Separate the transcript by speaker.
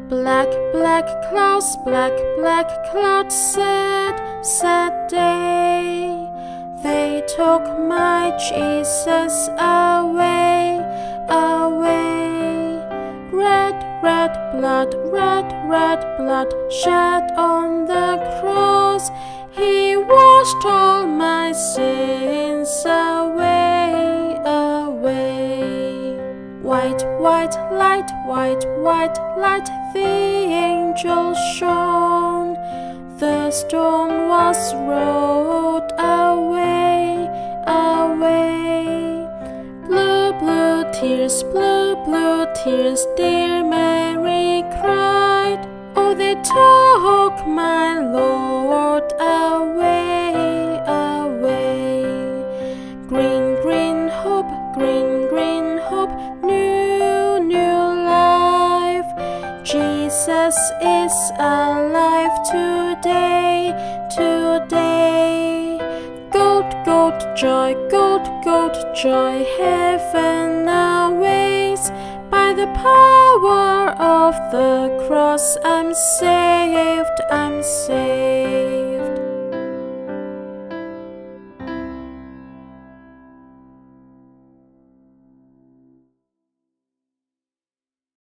Speaker 1: Black, black clouds, black, black clouds, sad, sad day. They took my Jesus away, away. Red, red blood, red, red blood shed on the cross. He washed all my sins away, away. White, white light, white, white light, the angel shone. The stone was rolled away, away. Blue, blue tears, blue, blue tears, dear Mary cried. Oh, they took my Lord away, away. Green, green hope, green, green hope, new, new life. Jesus is alive today, today. Goat, goat joy, goat, goat joy, heaven awaits. By the power of the cross I'm saved